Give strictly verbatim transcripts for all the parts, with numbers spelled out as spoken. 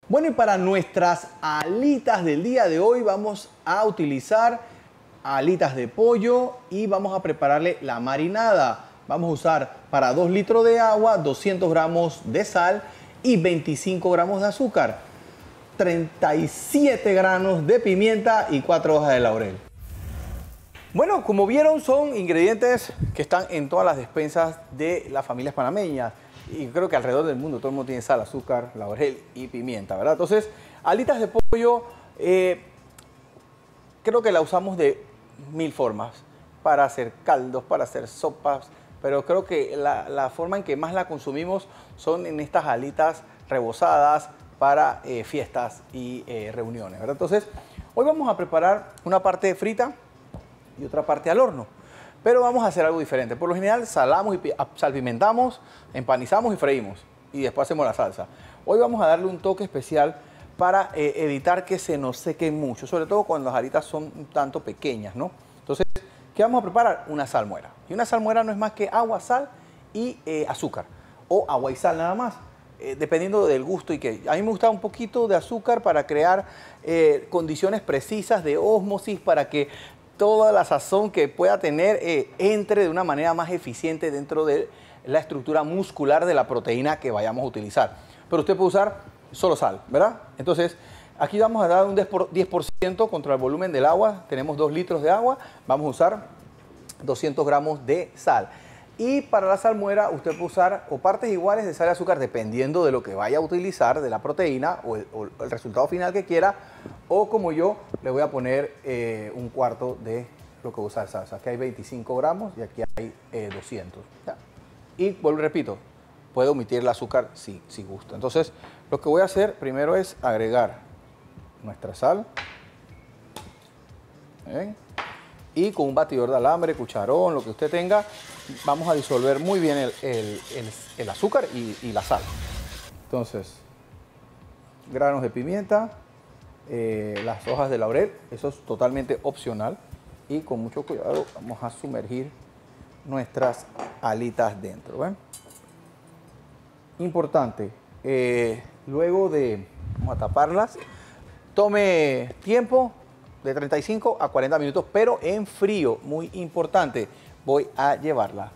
Bueno, y para nuestras alitas del día de hoy vamos a utilizar alitas de pollo y vamos a prepararle la marinada. Vamos a usar para dos litros de agua, doscientos gramos de sal y veinticinco gramos de azúcar, treinta y siete granos de pimienta y cuatro hojas de laurel. Bueno, como vieron, son ingredientes que están en todas las despensas de las familias panameñas. Y creo que alrededor del mundo todo el mundo tiene sal, azúcar, laurel y pimienta, ¿verdad? Entonces, alitas de pollo, eh, creo que la usamos de mil formas. Para hacer caldos, para hacer sopas. Pero creo que la, la forma en que más la consumimos son en estas alitas rebozadas para eh, fiestas y eh, reuniones, ¿verdad? Entonces, hoy vamos a preparar una parte frita y otra parte al horno. Pero vamos a hacer algo diferente. Por lo general salamos y salpimentamos, empanizamos y freímos. Y después hacemos la salsa. Hoy vamos a darle un toque especial para eh, evitar que se nos sequen mucho. Sobre todo cuando las alitas son un tanto pequeñas, ¿no? Entonces, ¿qué vamos a preparar? Una salmuera. Y una salmuera no es más que agua, sal y eh, azúcar. O agua y sal nada más. Eh, dependiendo del gusto y que. A mí me gusta un poquito de azúcar para crear eh, condiciones precisas de ósmosis para que toda la sazón que pueda tener eh, entre de una manera más eficiente dentro de la estructura muscular de la proteína que vayamos a utilizar. Pero usted puede usar solo sal, ¿verdad? Entonces, aquí vamos a dar un diez por ciento contra el volumen del agua. Tenemos dos litros de agua. Vamos a usar doscientos gramos de sal. Y para la salmuera, usted puede usar o partes iguales de sal y azúcar, dependiendo de lo que vaya a utilizar, de la proteína o el, o el resultado final que quiera. O como yo, le voy a poner eh, un cuarto de lo que usa salsa. Aquí hay veinticinco gramos y aquí hay eh, doscientos. ¿Ya? Y vuelvo y repito, puede omitir el azúcar si, si gusta. Entonces, lo que voy a hacer primero es agregar nuestra sal. ¿Ven? Y con un batidor de alambre, cucharón, lo que usted tenga, vamos a disolver muy bien el, el, el, el azúcar y, y la sal. Entonces, granos de pimienta, eh, las hojas de laurel, eso es totalmente opcional. Y con mucho cuidado vamos a sumergir nuestras alitas dentro. ¿Ven? Importante, eh, luego de, vamos a taparlas, tome tiempo de treinta y cinco a cuarenta minutos, pero en frío, muy importante. Voy a llevarla.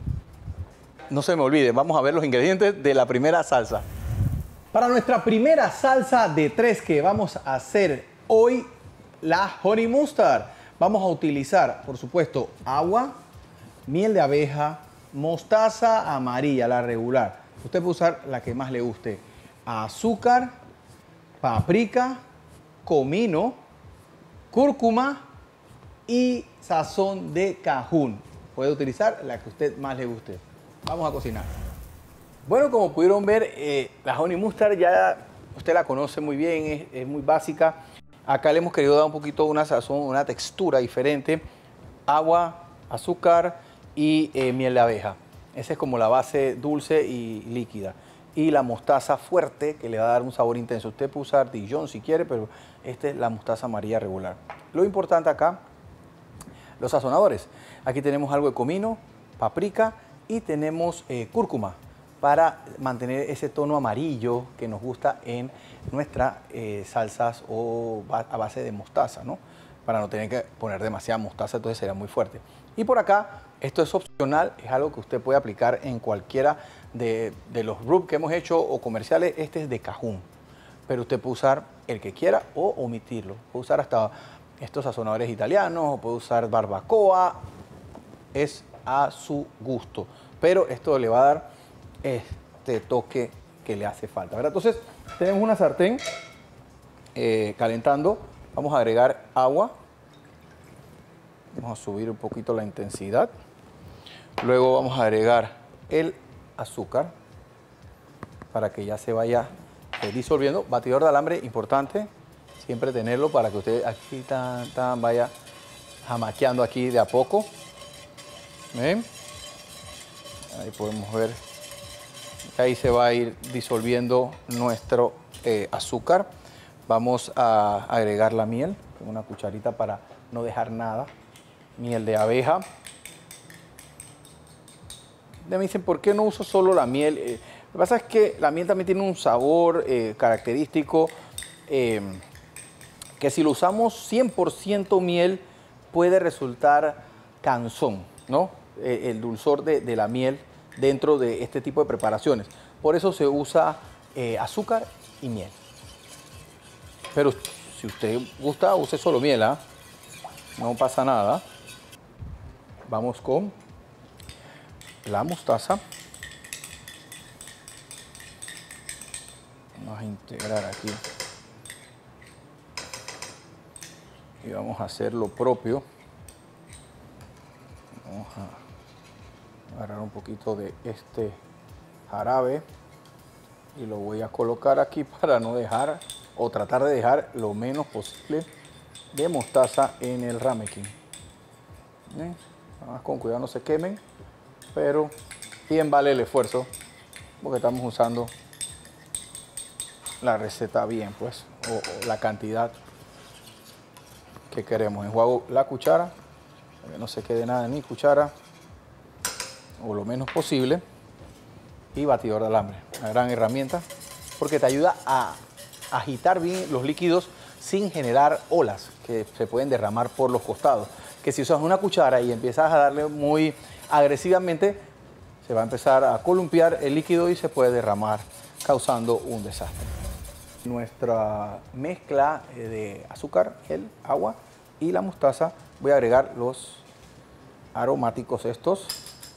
No se me olvide, vamos a ver los ingredientes de la primera salsa. Para nuestra primera salsa de tres que vamos a hacer hoy, la Honey Mustard, vamos a utilizar, por supuesto, agua, miel de abeja, mostaza amarilla, la regular. Usted puede usar la que más le guste. Azúcar, paprika, comino, cúrcuma y sazón de cajún. Puede utilizar la que a usted más le guste. Vamos a cocinar. Bueno, como pudieron ver, eh, la Honey Mustard ya usted la conoce muy bien, es, es muy básica. Acá le hemos querido dar un poquito una sazón, una textura diferente. Agua, azúcar y eh, miel de abeja. Esa es como la base dulce y líquida. Y la mostaza fuerte, que le va a dar un sabor intenso. Usted puede usar Dijon si quiere, pero esta es la mostaza amarilla regular. Lo importante acá, los sazonadores. Aquí tenemos algo de comino, paprika y tenemos eh, cúrcuma para mantener ese tono amarillo que nos gusta en nuestras eh, salsas o a base de mostaza, ¿no? Para no tener que poner demasiada mostaza, entonces sería muy fuerte. Y por acá, esto es opcional, es algo que usted puede aplicar en cualquiera de, de los rubs que hemos hecho o comerciales. Este es de cajún, pero usted puede usar el que quiera o omitirlo. Puede usar hasta estos sazonadores italianos o puede usar barbacoa, es a su gusto. Pero esto le va a dar este toque que le hace falta, ¿verdad? Entonces, tenemos una sartén eh, calentando. Vamos a agregar agua. Vamos a subir un poquito la intensidad. Luego vamos a agregar el azúcar para que ya se vaya eh, disolviendo. Batidor de alambre, importante. Siempre tenerlo para que usted aquí tan, tan, vaya jamaqueando aquí de a poco. ¿Ven? Ahí podemos ver. Ahí se va a ir disolviendo nuestro eh, azúcar. Vamos a agregar la miel con una cucharita para no dejar nada. Miel de abeja. Me dicen, ¿por qué no uso solo la miel? Eh, que pasa es que la miel también tiene un sabor eh, característico eh, que si lo usamos cien por ciento miel puede resultar cansón, ¿no? Eh, el dulzor de, de la miel dentro de este tipo de preparaciones. Por eso se usa eh, azúcar y miel. Pero si usted gusta, use solo miel, ¿eh? No pasa nada. Vamos con la mostaza. Vamos a integrar aquí. Y vamos a hacer lo propio. Vamos a agarrar un poquito de este jarabe y lo voy a colocar aquí para no dejar o tratar de dejar lo menos posible de mostaza en el ramekin. ¿Bien? Nada más con cuidado no se quemen, pero bien vale el esfuerzo porque estamos usando la receta bien, pues, o, o la cantidad que queremos. Enjuago la cuchara para que no se quede nada en mi cuchara o lo menos posible. Y batidor de alambre, una gran herramienta porque te ayuda a agitar bien los líquidos sin generar olas que se pueden derramar por los costados. Que si usas una cuchara y empiezas a darle muy agresivamente, se va a empezar a columpiar el líquido y se puede derramar, causando un desastre. Nuestra mezcla de azúcar, el agua y la mostaza, voy a agregar los aromáticos estos.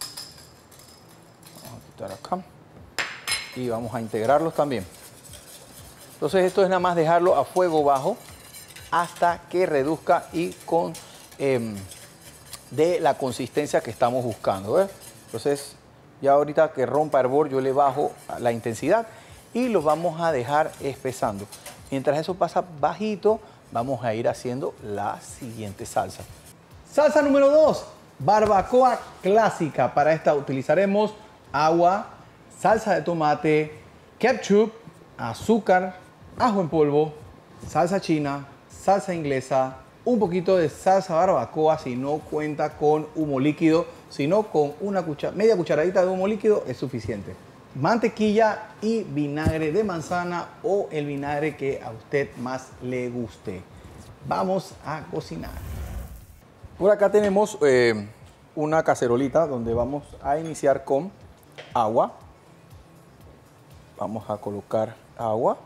Vamos a quitar acá y vamos a integrarlos también. Entonces esto es nada más dejarlo a fuego bajo hasta que reduzca y con eh, de la consistencia que estamos buscando, ¿ves? Entonces ya ahorita que rompa hervor yo le bajo la intensidad y los vamos a dejar espesando. Mientras eso pasa bajito, vamos a ir haciendo la siguiente salsa. Salsa número dos, barbacoa clásica. Para esta utilizaremos agua, salsa de tomate, ketchup, azúcar, ajo en polvo, salsa china, salsa inglesa, un poquito de salsa barbacoa si no cuenta con humo líquido, sino con una cuchara, media cucharadita de humo líquido es suficiente. Mantequilla y vinagre de manzana o el vinagre que a usted más le guste. Vamos a cocinar. Por acá tenemos eh, una cacerolita donde vamos a iniciar con agua. Vamos a colocar agua.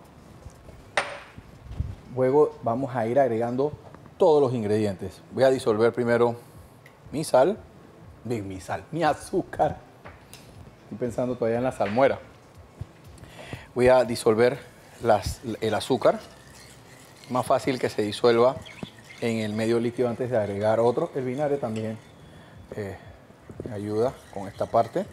Luego vamos a ir agregando todos los ingredientes. Voy a disolver primero mi sal, mi, mi sal, mi azúcar. Estoy pensando todavía en la salmuera. Voy a disolver las, el azúcar. Más fácil que se disuelva en el medio líquido antes de agregar otro. El vinagre también eh, me ayuda con esta parte.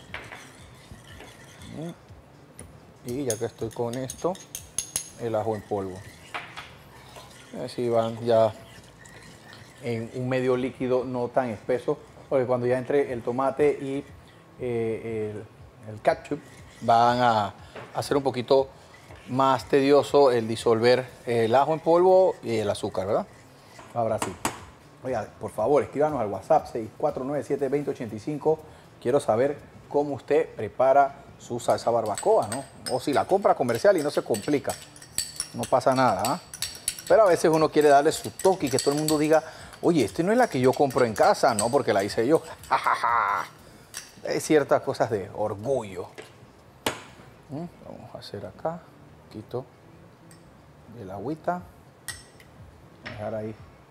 Y ya que estoy con esto, el ajo en polvo. Así van ya en un medio líquido no tan espeso, porque cuando ya entre el tomate y eh, el, el ketchup van a hacer un poquito más tedioso el disolver el ajo en polvo y el azúcar, ¿verdad? Ahora sí. Oiga, por favor, escríbanos al WhatsApp seis cuatro nueve siete, dos cero ocho cinco. Quiero saber cómo usted prepara su salsa barbacoa, ¿no? O si la compra comercial y no se complica. No pasa nada, ¿eh? Pero a veces uno quiere darle su toque y que todo el mundo diga, oye, esta no es la que yo compro en casa, no, porque la hice yo. Hay ciertas cosas de orgullo. Vamos a hacer acá un poquito de la agüita. Dejar ahí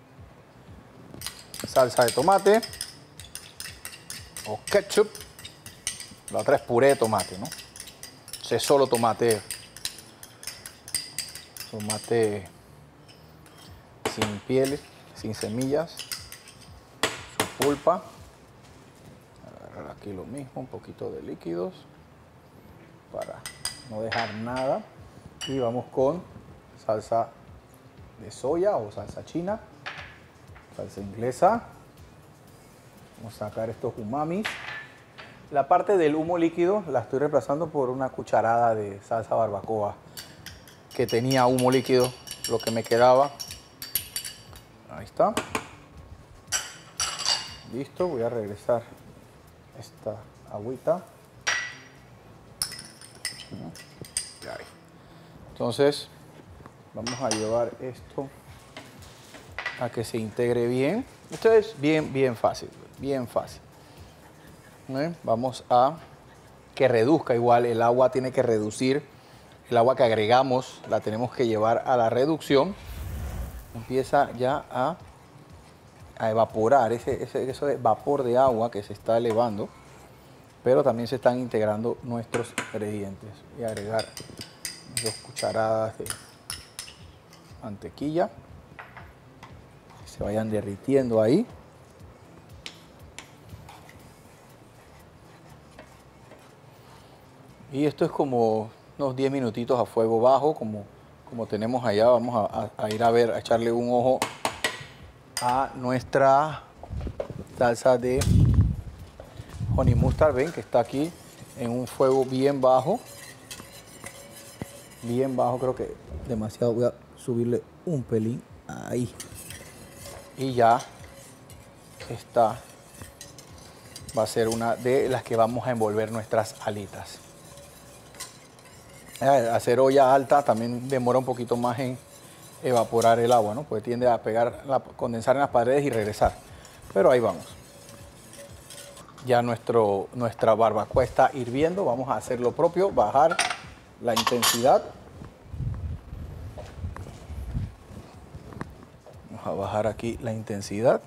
salsa de tomate o ketchup. La otra es puré de tomate, ¿no? Ese es solo tomate. Tomate sin pieles, sin semillas, su pulpa. Agarrar aquí lo mismo, un poquito de líquidos para no dejar nada. Y vamos con salsa de soya o salsa china, salsa inglesa. Vamos a sacar estos umamis. La parte del humo líquido la estoy reemplazando por una cucharada de salsa barbacoa que tenía humo líquido, lo que me quedaba. Ahí está. Listo, voy a regresar esta agüita. Ahí. Entonces, vamos a llevar esto a que se integre bien. Esto es bien, bien fácil, bien fácil. ¿Eh? Vamos a que reduzca igual, el agua tiene que reducir, el agua que agregamos la tenemos que llevar a la reducción. Empieza ya a, a evaporar, ese, ese, eso de vapor de agua que se está elevando, pero también se están integrando nuestros ingredientes. Voy a agregar dos cucharadas de mantequilla, que se vayan derritiendo ahí. Y esto es como unos diez minutitos a fuego bajo, como, como tenemos allá. Vamos a, a, a ir a ver, a echarle un ojo a nuestra salsa de honey mustard. Ven que está aquí en un fuego bien bajo. Bien bajo, creo que demasiado. Voy a subirle un pelín ahí. Y ya esta va a ser una de las que vamos a envolver nuestras alitas. Hacer olla alta también demora un poquito más en evaporar el agua, ¿no? Pues tiende a pegar, a condensar en las paredes y regresar. Pero ahí vamos. Ya nuestro, nuestra barbacoa está hirviendo. Vamos a hacer lo propio, bajar la intensidad. Vamos a bajar aquí la intensidad.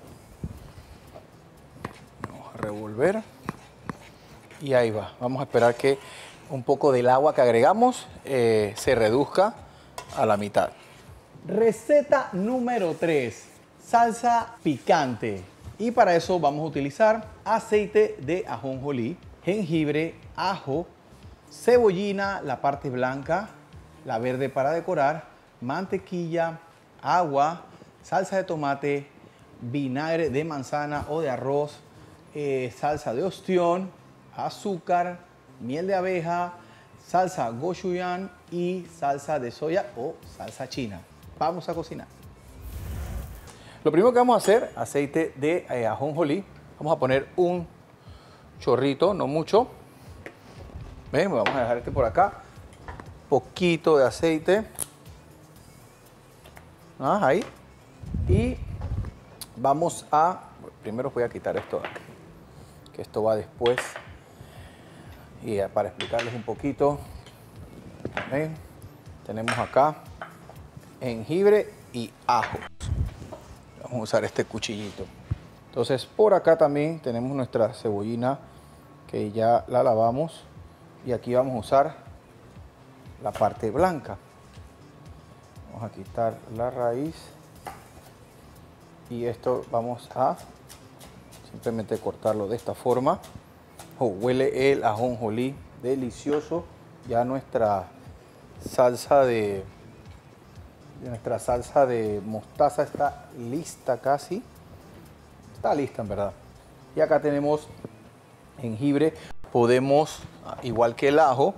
Vamos a revolver. Y ahí va. Vamos a esperar que un poco del agua que agregamos eh, se reduzca a la mitad. Receta número tres, salsa picante. Y para eso vamos a utilizar aceite de ajonjolí, jengibre, ajo, cebollina, la parte blanca, la verde para decorar, mantequilla, agua, salsa de tomate, vinagre de manzana o de arroz, eh, salsa de ostión, azúcar, miel de abeja, salsa gochujang y salsa de soya o salsa china. Vamos a cocinar. Lo primero que vamos a hacer, aceite de eh, ajonjolí. Vamos a poner un chorrito, no mucho. Ven, vamos a dejar este por acá. Poquito de aceite. Ah, ahí. Y vamos a, primero voy a quitar esto de aquí, que esto va después. Y para explicarles un poquito, ¿ven? Tenemos acá jengibre y ajo. Vamos a usar este cuchillito. Entonces por acá también tenemos nuestra cebollina que ya la lavamos. Y aquí vamos a usar la parte blanca. Vamos a quitar la raíz. Y esto vamos a simplemente cortarlo de esta forma. Oh, huele el ajonjolí delicioso. Ya nuestra salsa de, nuestra salsa de mostaza está lista casi. Está lista en verdad. Y acá tenemos jengibre. Podemos, igual que el ajo,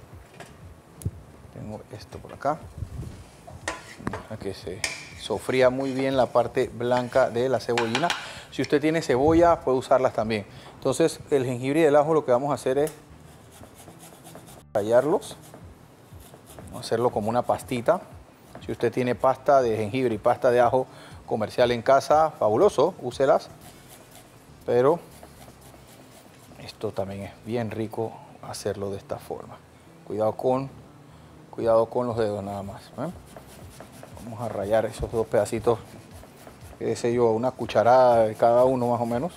tengo esto por acá, a que se sofría muy bien la parte blanca de la cebollina. Si usted tiene cebolla, puede usarlas también. Entonces, el jengibre y el ajo lo que vamos a hacer es rallarlos. Vamos a hacerlo como una pastita. Si usted tiene pasta de jengibre y pasta de ajo comercial en casa, fabuloso, úselas. Pero esto también es bien rico hacerlo de esta forma. Cuidado con, cuidado con los dedos nada más, ¿eh? Vamos a rallar esos dos pedacitos, qué sé yo, una cucharada de cada uno más o menos.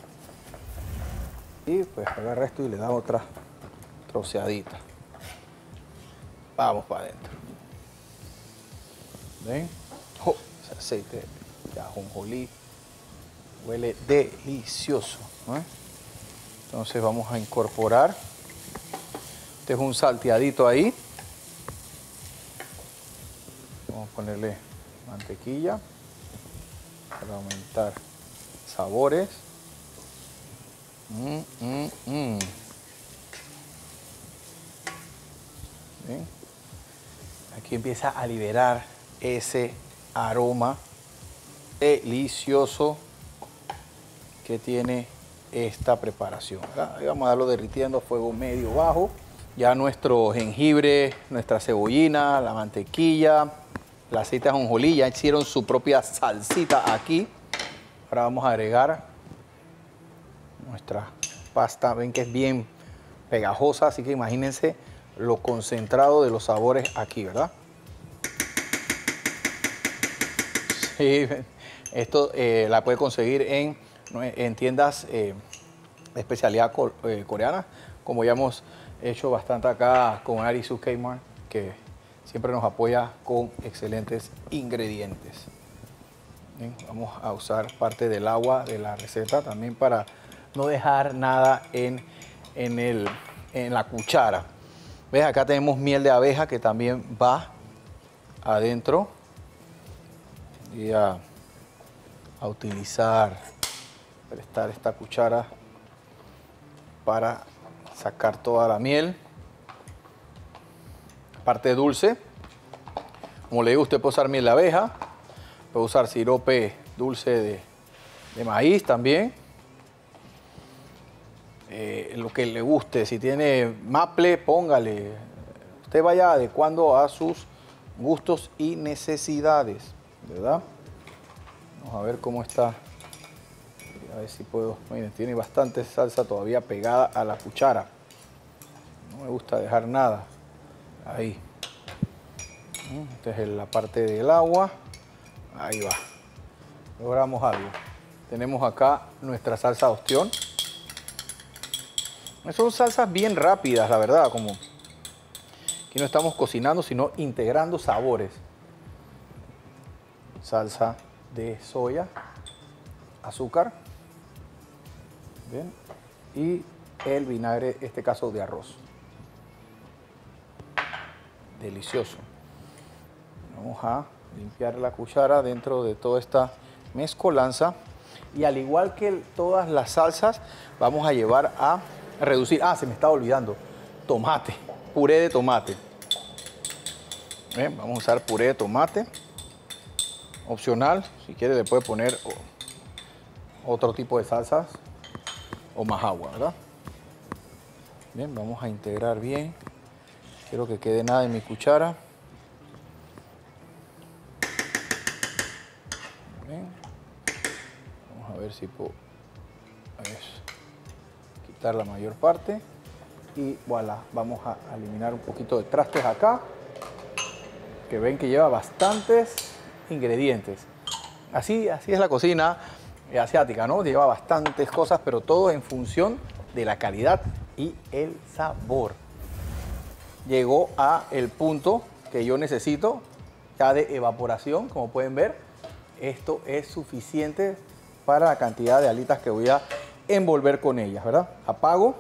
Y pues agarra esto y le da otra troceadita. Vamos para adentro. ¿Ven? Oh, ese aceite de ajonjolí huele delicioso, ¿eh? Entonces vamos a incorporar. Este es un salteadito ahí. Vamos a ponerle mantequilla para aumentar sabores. Mm, mm, mm. ¿Ven? Aquí empieza a liberar ese aroma delicioso que tiene esta preparación. Ahí vamos a darlo derritiendo a fuego medio bajo. Ya nuestro jengibre, nuestra cebollina, la mantequilla, el aceite de ajonjolí ya hicieron su propia salsita aquí. Ahora vamos a agregar nuestra pasta. Ven que es bien pegajosa, así que imagínense lo concentrado de los sabores aquí, ¿verdad? Sí, esto eh, la puede conseguir en, en tiendas eh, de especialidad co eh, coreana, como ya hemos hecho bastante acá con Arisu Kmart, que siempre nos apoya con excelentes ingredientes. Bien, vamos a usar parte del agua de la receta también para no dejar nada en, en, el, en la cuchara. ¿Ves? Acá tenemos miel de abeja que también va adentro. Y a, a utilizar, prestar esta cuchara para sacar toda la miel. Parte dulce, como le digo, usted puede usar miel de abeja, puede usar sirope dulce de, de maíz también, eh, lo que le guste. Si tiene maple, póngale. Usted vaya adecuando a sus gustos y necesidades, ¿verdad? Vamos a ver cómo está. A ver si puedo. Miren, tiene bastante salsa todavía pegada a la cuchara. No me gusta dejar nada. Ahí. Esta es la parte del agua. Ahí va. Logramos algo. Tenemos acá nuestra salsa ostión. Son salsas bien rápidas, la verdad. Como aquí no estamos cocinando, sino integrando sabores. Salsa de soya, azúcar, ¿bien? Y el vinagre, en este caso de arroz. Delicioso. Vamos a limpiar la cuchara dentro de toda esta mezcolanza y al igual que todas las salsas vamos a llevar a reducir. Ah, se me estaba olvidando, tomate, puré de tomate. Bien, vamos a usar puré de tomate. Opcional, si quiere le puede poner otro tipo de salsas o más agua, ¿verdad? Bien, vamos a integrar bien. Quiero que quede nada en mi cuchara. Bien. Vamos a ver si puedo eso, quitar la mayor parte. Y voilà, vamos a eliminar un poquito de trastes acá. Que ven que lleva bastantes ingredientes. Así, así es la cocina asiática, ¿no? Lleva bastantes cosas, pero todo en función de la calidad y el sabor. Llegó a el punto que yo necesito ya de evaporación, como pueden ver. Esto es suficiente para la cantidad de alitas que voy a envolver con ellas, ¿verdad? Apago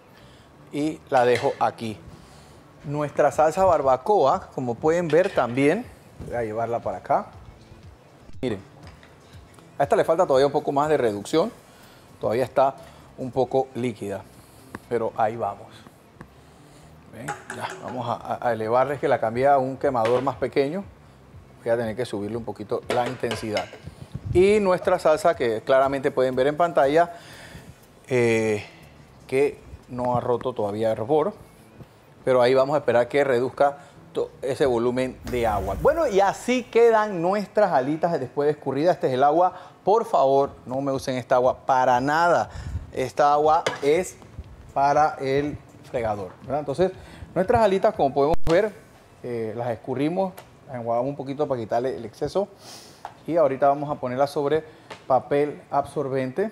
y la dejo aquí. Nuestra salsa barbacoa, como pueden ver también, voy a llevarla para acá. Miren, a esta le falta todavía un poco más de reducción. Todavía está un poco líquida, pero ahí vamos. ¿Ven? Ya, vamos a, a elevarles que la cambié a un quemador más pequeño. Voy a tener que subirle un poquito la intensidad. Y nuestra salsa, que claramente pueden ver en pantalla, eh, que no ha roto todavía hervor, pero ahí vamos a esperar que reduzca ese volumen de agua. Bueno, y así quedan nuestras alitas después de escurrida. Este es el agua. Por favor, no me usen esta agua para nada. Esta agua es para el fregador, ¿verdad? Entonces, nuestras alitas, como podemos ver, eh, las escurrimos, las enjuagamos un poquito para quitarle el exceso. Y ahorita vamos a ponerlas sobre papel absorbente.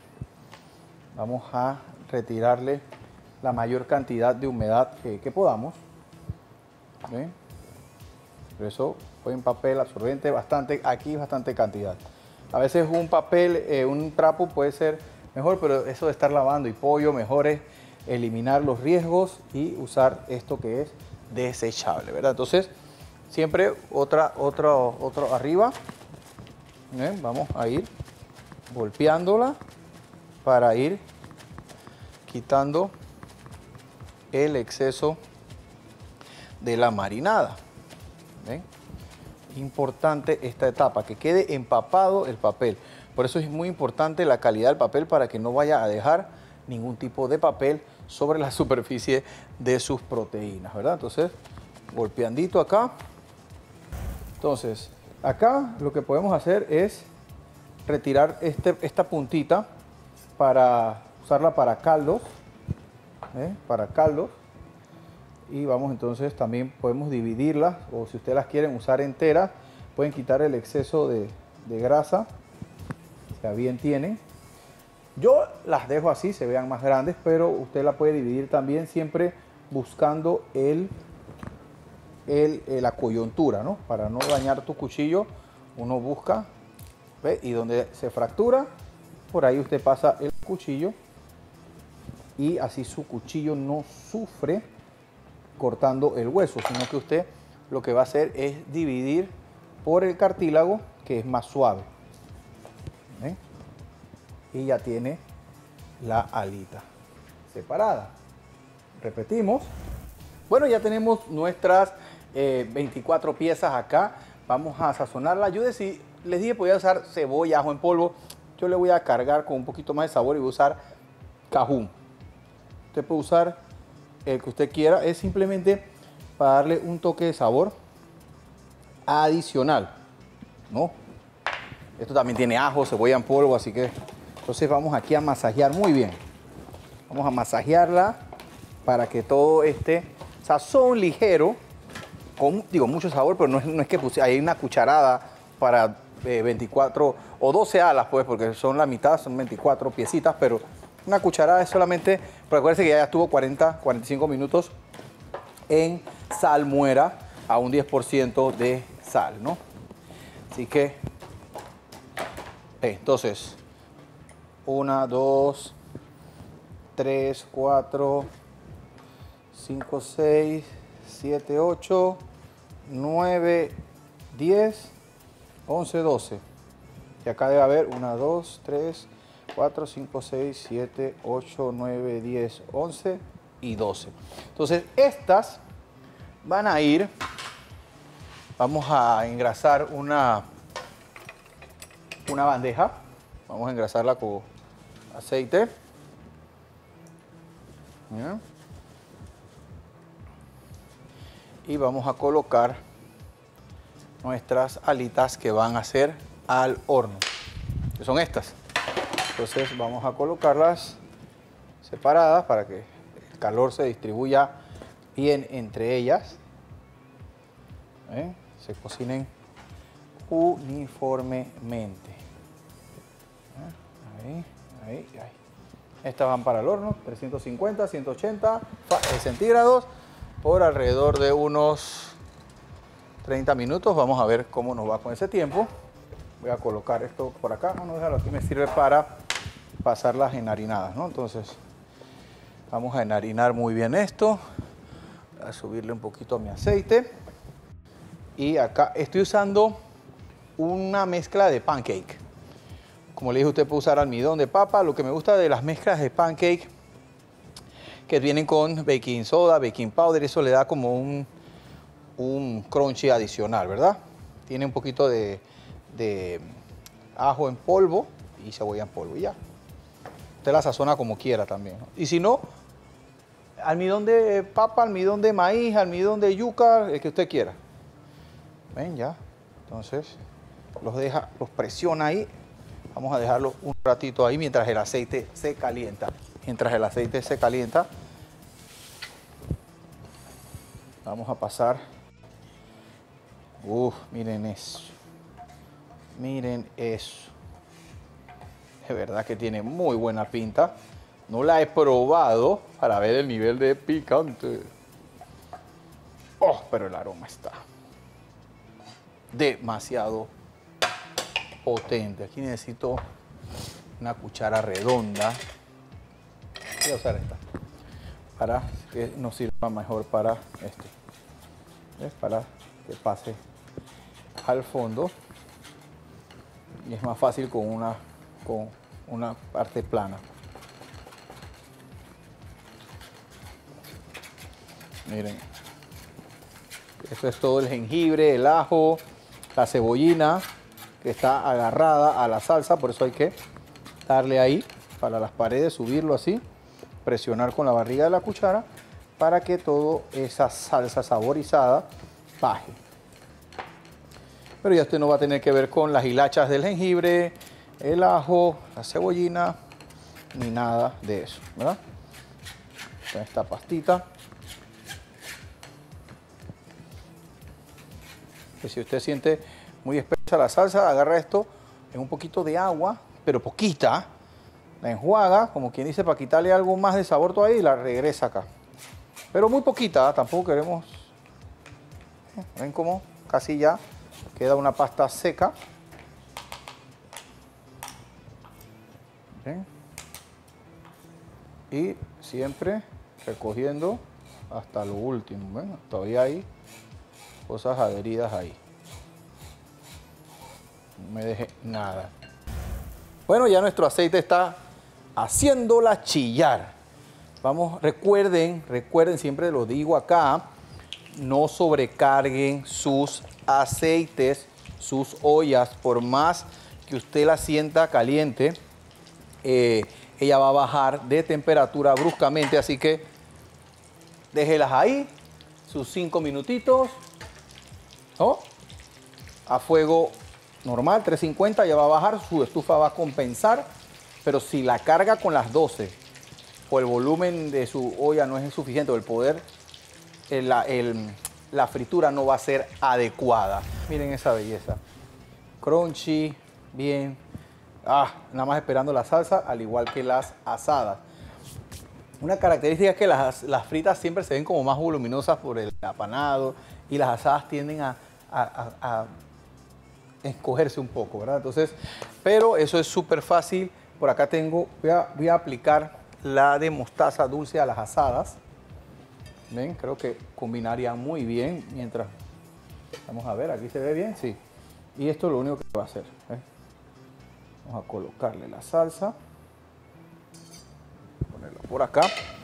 Vamos a retirarle la mayor cantidad de humedad que, que podamos. ¿Ven? Por eso fue en papel absorbente, bastante, aquí bastante cantidad. A veces un papel, eh, un trapo puede ser mejor, pero eso de estar lavando y pollo, mejor es eliminar los riesgos y usar esto que es desechable, ¿verdad? Entonces, siempre otra, otro, otro arriba. ¿Ven? Vamos a ir golpeándola para ir quitando el exceso de la marinada. ¿Ven? Importante esta etapa, que quede empapado el papel. Por eso es muy importante la calidad del papel para que no vaya a dejar ningún tipo de papel sobre la superficie de sus proteínas, ¿verdad? Entonces, golpeandito acá. Entonces, acá lo que podemos hacer es retirar este, esta puntita para usarla para caldos, ¿eh? Para caldos. Y vamos entonces, también podemos dividirlas, o si ustedes las quieren usar enteras, pueden quitar el exceso de, de grasa, o sea, bien tienen. Yo las dejo así, se vean más grandes, pero usted la puede dividir también, siempre buscando el, el, la coyuntura, ¿no? Para no dañar tu cuchillo, uno busca, ¿ve? Y donde se fractura, por ahí usted pasa el cuchillo y así su cuchillo no sufre cortando el hueso, sino que usted lo que va a hacer es dividir por el cartílago, que es más suave. ¿Ven? Y ya tiene la alita separada. Repetimos. Bueno, ya tenemos nuestras eh, veinticuatro piezas acá. Vamos a sazonarla. Yo decidí, les dije podía usar cebolla, ajo en polvo. Yo le voy a cargar con un poquito más de sabor y voy a usar cajún. Usted puede usar el que usted quiera. Es simplemente para darle un toque de sabor adicional, ¿no? Esto también tiene ajo, cebolla en polvo, así que entonces vamos aquí a masajear muy bien. Vamos a masajearla para que todo este sazón ligero, con, digo, mucho sabor, pero no es, no es que puse, hay una cucharada para eh, veinticuatro o doce alas, pues, porque son la mitad, son veinticuatro piecitas, pero una cucharada es solamente, pero acuérdense que ya estuvo cuarenta, cuarenta y cinco minutos en salmuera a un diez por ciento de sal, ¿no? Así que, entonces, una, dos, tres, cuatro, cinco, seis, siete, ocho, nueve, diez, once, doce. Y acá debe haber una, dos, tres, cuatro, cinco, seis, siete, ocho, nueve, diez, once y doce. Entonces, estas van a ir, vamos a engrasar una, una bandeja. Vamos a engrasarla con aceite. ¿Ya? Y vamos a colocar nuestras alitas que van a ser al horno, que son estas. Entonces vamos a colocarlas separadas para que el calor se distribuya bien entre ellas. ¿Eh? Se cocinen uniformemente. Ahí, ahí, ahí. Estas van para el horno, trescientos cincuenta, ciento ochenta centígrados por alrededor de unos treinta minutos. Vamos a ver cómo nos va con ese tiempo. Voy a colocar esto por acá. No, no, déjalo aquí, me sirve para pasar las enharinadas, ¿no? Entonces, vamos a enharinar muy bien esto. Voy a subirle un poquito a mi aceite. Y acá estoy usando una mezcla de pancake. Como le dije, usted puede usar almidón de papa. Lo que me gusta de las mezclas de pancake, que vienen con baking soda, baking powder, eso le da como un, un crunchy adicional, ¿verdad? Tiene un poquito de, de ajo en polvo y cebolla en polvo y ya. Usted la sazona como quiera también, ¿no? Y si no, almidón de papa, almidón de maíz, almidón de yuca, el que usted quiera. Ven, ya. Entonces, los deja, los presiona ahí. Vamos a dejarlo un ratito ahí mientras el aceite se calienta. Mientras el aceite se calienta, vamos a pasar. Uf, miren eso. Miren eso. De verdad que tiene muy buena pinta. No la he probado para ver el nivel de picante. Oh, pero el aroma está demasiado potente. Aquí necesito una cuchara redonda. Voy a usar esta para que nos sirva mejor para esto. ¿Ves? Para que pase al fondo y es más fácil con una, con una parte plana. Miren, esto es todo el jengibre, el ajo, la cebollina que está agarrada a la salsa, por eso hay que darle ahí para las paredes, subirlo así. presionar con la barriga de la cuchara para que toda esa salsa saborizada baje. Pero ya usted no va a tener que ver con las hilachas del jengibre, el ajo, la cebollina, ni nada de eso, ¿verdad? Con esta pastita. Que si usted siente muy espesa la salsa, agarra esto en un poquito de agua, pero poquita, la enjuaga, como quien dice, para quitarle algo más de sabor todavía y la regresa acá. Pero muy poquita, tampoco queremos... ¿Ven cómo? Casi ya queda una pasta seca. ¿Ven? Y siempre recogiendo hasta lo último. ¿Ven? Todavía hay cosas adheridas ahí. No me deje nada. Bueno, ya nuestro aceite está haciéndola chillar. Vamos, recuerden, recuerden, siempre lo digo acá, no sobrecarguen sus aceites, sus ollas, por más que usted la sienta caliente, eh, ella va a bajar de temperatura bruscamente, así que déjelas ahí, sus cinco minutitos, ¿no? A fuego normal, trescientos cincuenta, ya va a bajar, su estufa va a compensar, pero si la carga con las doce o el volumen de su olla no es suficiente, o el poder, el, el, la fritura no va a ser adecuada. Miren esa belleza, crunchy, bien, ah, nada más esperando la salsa, al igual que las asadas. Una característica es que las, las fritas siempre se ven como más voluminosas por el apanado y las asadas tienden a, a, a, a escogerse un poco, ¿verdad? Entonces, pero eso es súper fácil. Por acá tengo, voy a, voy a aplicar la de mostaza dulce a las asadas. ¿Ven? Creo que combinaría muy bien mientras... Vamos a ver, aquí se ve bien, sí. Y esto es lo único que va a hacer. ¿Ven? Vamos a colocarle la salsa. Ponerlo por acá.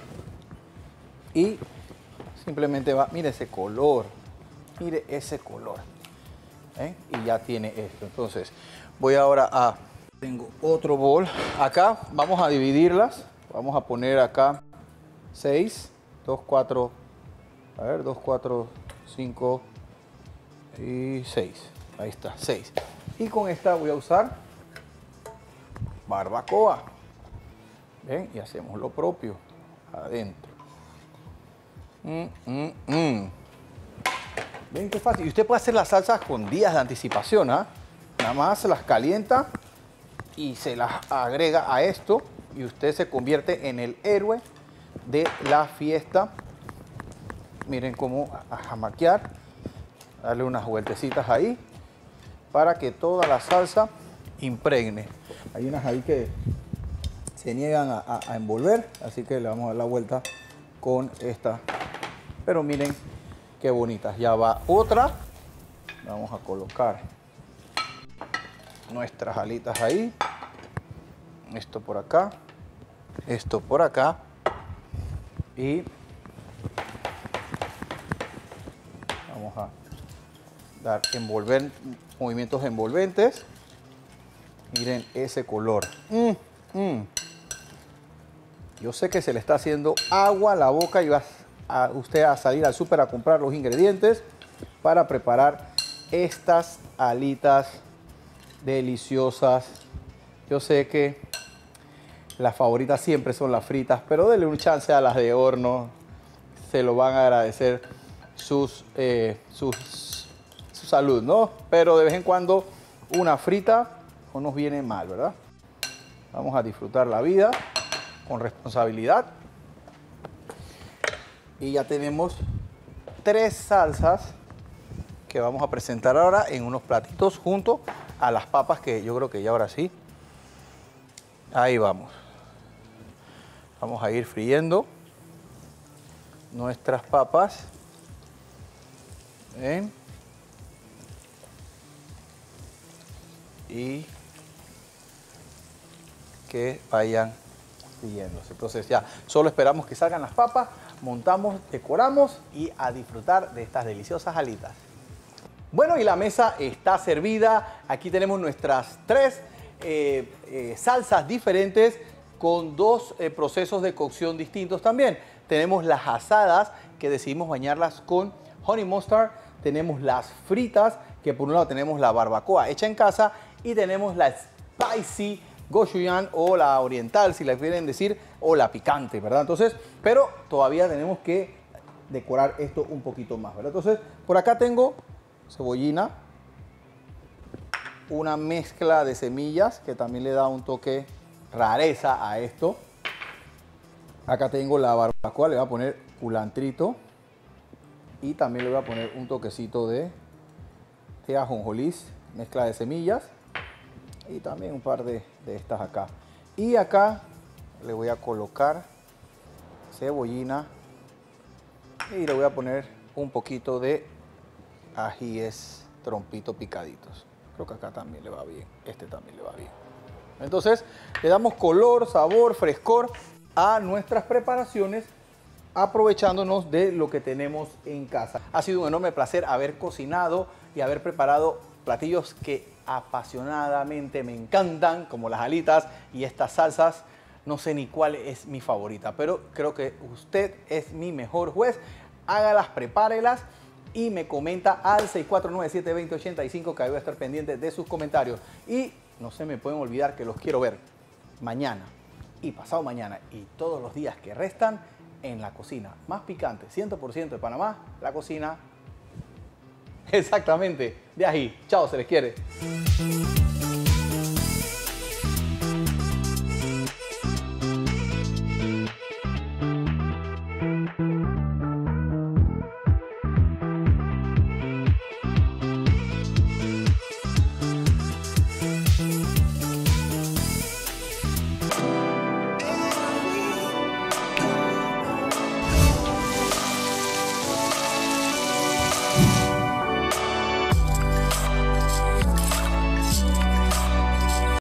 Y simplemente va, mire ese color. Mire ese color. ¿Eh? Y ya tiene esto. Entonces, voy ahora a... Tengo otro bol. Acá vamos a dividirlas. Vamos a poner acá seis, dos, cuatro, a ver, dos, cuatro, cinco y seis. Ahí está, seis. Y con esta voy a usar barbacoa. ¿Ven? Y hacemos lo propio adentro. Mm, mm, mm. ¿Ven qué fácil? Y usted puede hacer las salsas con días de anticipación, ¿ah? Nada más se las calienta y se las agrega a esto y usted se convierte en el héroe de la fiesta. Miren cómo a jamaquear, darle unas vueltecitas ahí para que toda la salsa impregne. Hay unas ahí que se niegan a, a, a envolver, así que le vamos a dar la vuelta con esta. Pero miren qué bonitas. Ya va otra. Vamos a colocar nuestras alitas ahí. Esto por acá. Esto por acá. Y vamos a dar envolver, movimientos envolventes. Miren ese color. Mm, mm. Yo sé que se le está haciendo agua a la boca y va a usted a salir al súper a comprar los ingredientes para preparar estas alitas deliciosas. Yo sé que las favoritas siempre son las fritas, pero denle un chance a las de horno. Se lo van a agradecer sus, eh, sus, su salud, ¿no? Pero de vez en cuando una frita no nos viene mal, ¿verdad? Vamos a disfrutar la vida con responsabilidad. Y ya tenemos tres salsas que vamos a presentar ahora en unos platitos junto a las papas, que yo creo que ya ahora sí. Ahí vamos. Vamos a ir friendo nuestras papas. ¿Ven? Y que vayan siguiéndose. Entonces ya solo esperamos que salgan las papas, montamos, decoramos y a disfrutar de estas deliciosas alitas. Bueno, y la mesa está servida. Aquí tenemos nuestras tres eh, eh, salsas diferentes con dos eh, procesos de cocción distintos también. Tenemos las asadas, que decidimos bañarlas con honey mustard. Tenemos las fritas, que por un lado tenemos la barbacoa hecha en casa. Y tenemos la spicy gochujang o la oriental, si la quieren decir, o la picante, ¿verdad? Entonces, pero todavía tenemos que decorar esto un poquito más, ¿verdad? Entonces, por acá tengo cebollina, una mezcla de semillas que también le da un toque rareza a esto. Acá tengo la barbacoa, le voy a poner culantrito y también le voy a poner un toquecito de, de ajonjolís, mezcla de semillas y también un par de, de estas acá. Y acá le voy a colocar cebollina y le voy a poner un poquito de ajíes trompito picaditos. Creo que acá también le va bien, este también le va bien. Entonces le damos color, sabor, frescor a nuestras preparaciones, aprovechándonos de lo que tenemos en casa. Ha sido un enorme placer haber cocinado y haber preparado platillos que apasionadamente me encantan, como las alitas y estas salsas. No sé ni cuál es mi favorita, pero creo que usted es mi mejor juez. Hágalas, prepárelas y me comenta al seis cuatro nueve, siete dos cero, ocho cinco, que voy a estar pendiente de sus comentarios. Y no se me pueden olvidar que los quiero ver mañana y pasado mañana y todos los días que restan en la cocina más picante, cien por ciento de Panamá, la cocina exactamente de ají. Chao, se les quiere.